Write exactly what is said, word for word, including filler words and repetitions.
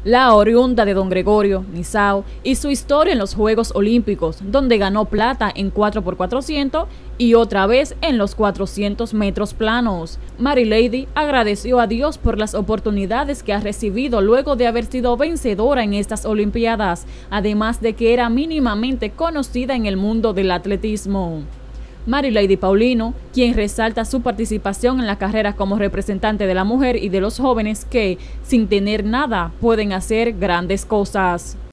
La oriunda de Don Gregorio, Nizao, y su historia en los Juegos Olímpicos, donde ganó plata en cuatro por cuatrocientos y otra vez en los cuatrocientos metros planos. Marilady agradeció a Dios por las oportunidades que ha recibido luego de haber sido vencedora en estas Olimpiadas, además de que era mínimamente conocida en el mundo del atletismo. Marilady Paulino, quien resalta su participación en la carrera como representante de la mujer y de los jóvenes que, sin tener nada, pueden hacer grandes cosas.